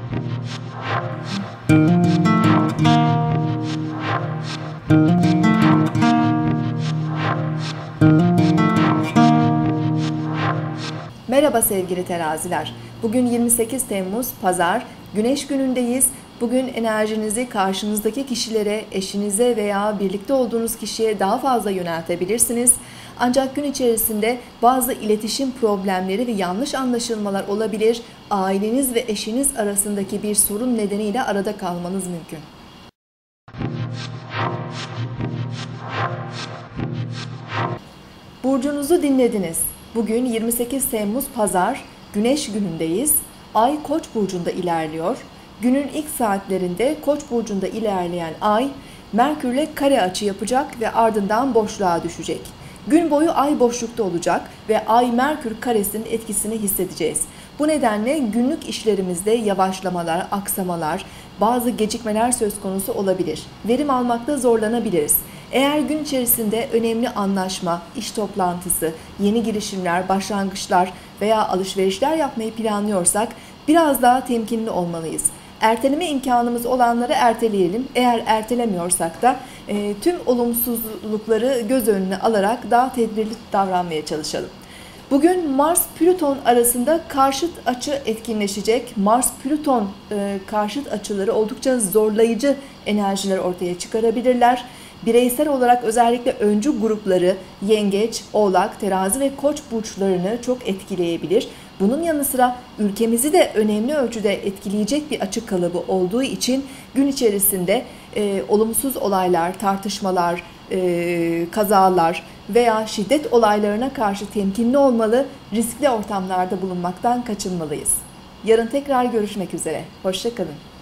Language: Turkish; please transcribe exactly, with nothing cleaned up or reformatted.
Merhaba sevgili teraziler. Bugün yirmi sekiz Temmuz Pazar, Güneş günündeyiz. Bugün enerjinizi karşınızdaki kişilere, eşinize veya birlikte olduğunuz kişiye daha fazla yöneltebilirsiniz. Ancak gün içerisinde bazı iletişim problemleri ve yanlış anlaşılmalar olabilir. Aileniz ve eşiniz arasındaki bir sorun nedeniyle arada kalmanız mümkün. Burcunuzu dinlediniz. Bugün yirmi sekiz Temmuz Pazar, Güneş günündeyiz. Ay Koç burcunda ilerliyor. Günün ilk saatlerinde Koç burcunda ilerleyen Ay, Merkürle kare açı yapacak ve ardından boşluğa düşecek. Gün boyu Ay boşlukta olacak ve Ay-Merkür karesinin etkisini hissedeceğiz. Bu nedenle günlük işlerimizde yavaşlamalar, aksamalar, bazı gecikmeler söz konusu olabilir. Verim almakta zorlanabiliriz. Eğer gün içerisinde önemli anlaşma, iş toplantısı, yeni girişimler, başlangıçlar veya alışverişler yapmayı planlıyorsak biraz daha temkinli olmalıyız. Erteleme imkanımız olanları erteleyelim. Eğer ertelemiyorsak da e, tüm olumsuzlukları göz önüne alarak daha tedbirli davranmaya çalışalım. Bugün Mars-Plüton arasında karşıt açı etkinleşecek. Mars-Plüton e, karşıt açıları oldukça zorlayıcı enerjiler ortaya çıkarabilirler. Bireysel olarak özellikle öncü grupları Yengeç, Oğlak, Terazi ve Koç burçlarını çok etkileyebilir. Bunun yanı sıra ülkemizi de önemli ölçüde etkileyecek bir açı kalıbı olduğu için gün içerisinde e, olumsuz olaylar, tartışmalar, e, kazalar veya şiddet olaylarına karşı temkinli olmalı, riskli ortamlarda bulunmaktan kaçınmalıyız. Yarın tekrar görüşmek üzere. Hoşça kalın.